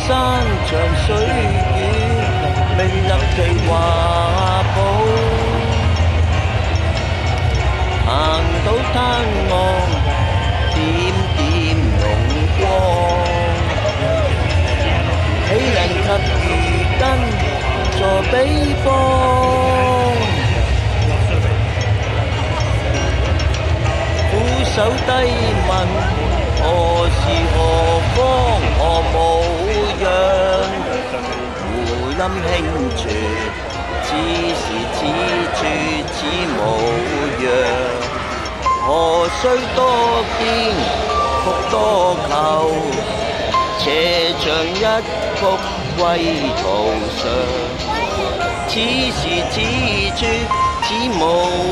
山長水遠，明日其華寶。行到灘岸，點點濃光，豈能及漁燈助彼方？俯首低問，何時何方何模樣？湖lâm輕泉，此時此處此模樣。何須多見，復多求，斜像一幅歸途上。此時此處此模